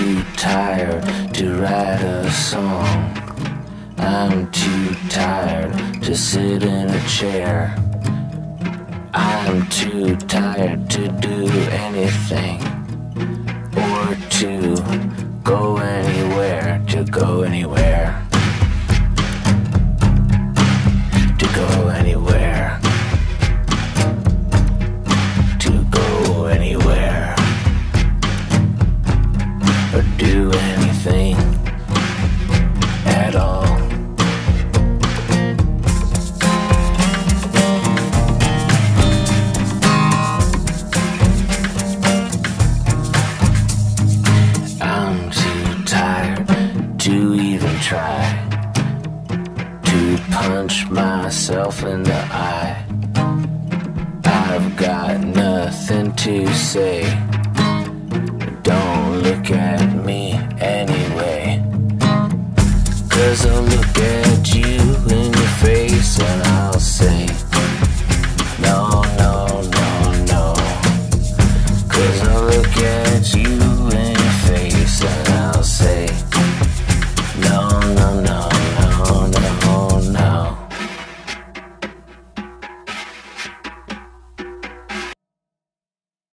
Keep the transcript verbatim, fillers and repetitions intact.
too tired to write a song. I'm too tired to sit in a chair. I'm too tired to do anything or to go anywhere, to go anywhere, to go anywhere, to go anywhere, or do anything at all. To even try to punch myself in the eye. I've got nothing to say.